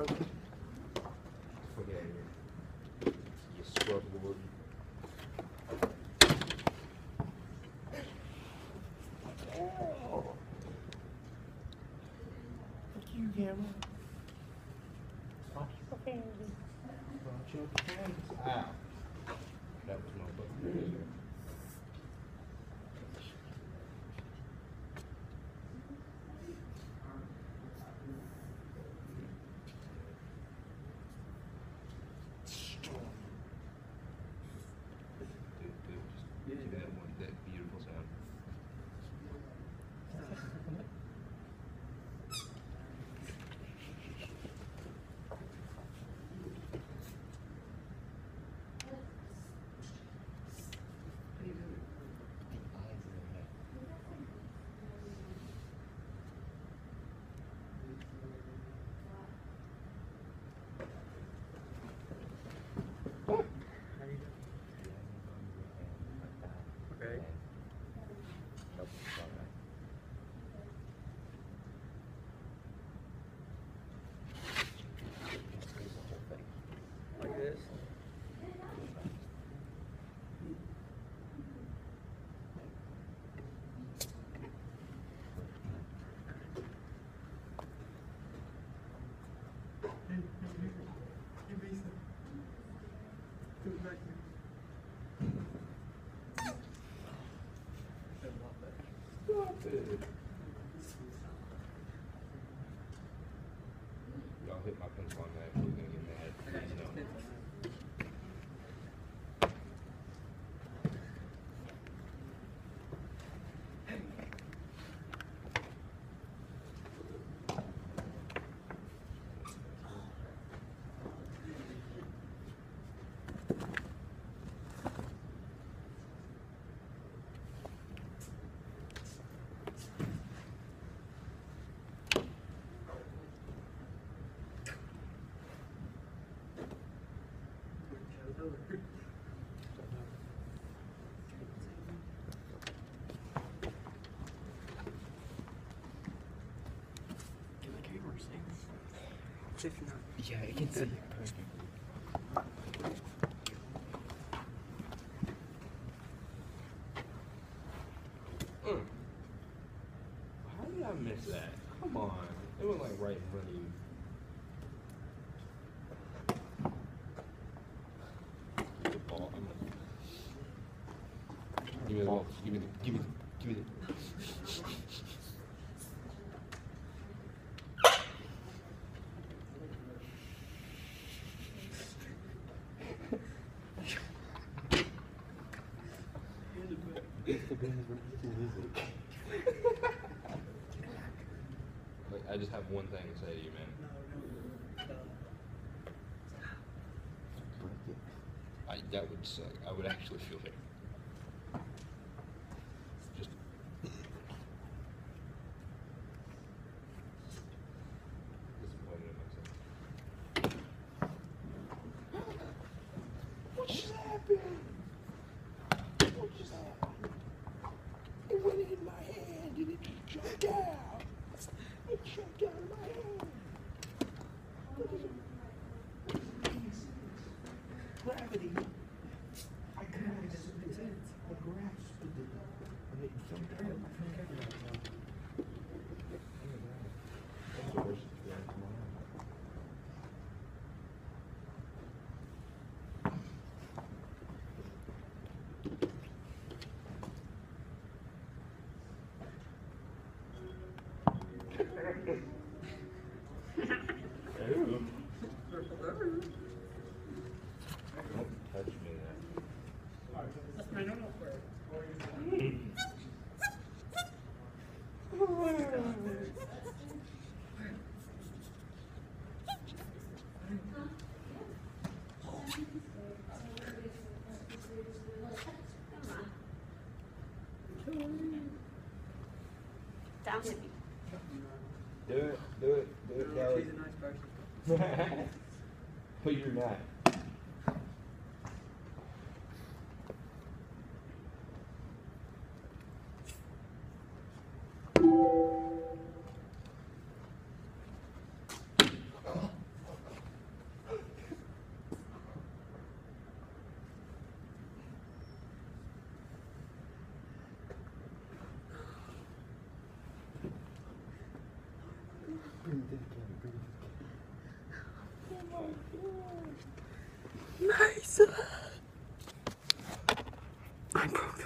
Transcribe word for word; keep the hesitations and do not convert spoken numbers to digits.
Okay. You scrub board. Oh. Fuck you, camera. Wash your hands. Wash your hands. Ow. That was my butt. Y'all hit my pencil on that. We're gonna get mad. Please no. Yeah, I can see it perfectly. Mm. How did I miss that? Come on. It went like right in front of you. The ball. I'm gonna... Give me the ball. Give me the. Give me the. Give me the. Like, I just have one thing to say to you, man. I, that would suck. I would actually feel it. Just. Disappointed in myself. What just happened? What just happened? It went in my hand and it just jumped out. It jumped out of my hand. What is it? Gravity. I grasped it. I grasped it. And it jumped out of my hand. That's the worst experience of my life. Don't touch me now. That's my normal word. Down to me. Do it, do it, do it, Kelly. She's a nice person. But you're not. gosh. Nice. I broke